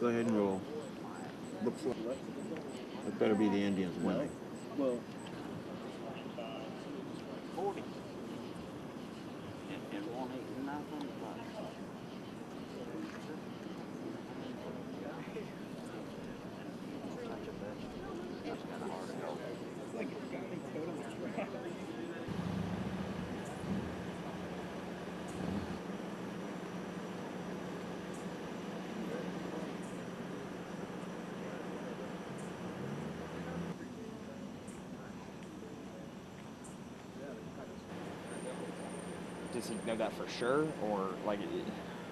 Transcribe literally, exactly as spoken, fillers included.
Go ahead and roll. Looks like It better be the Indians winning. well, forty. And, and one eight nothing, but such a vegetable. That's kind of hard to go. it's like it's got me totally trapped. Does he know that for sure, or like?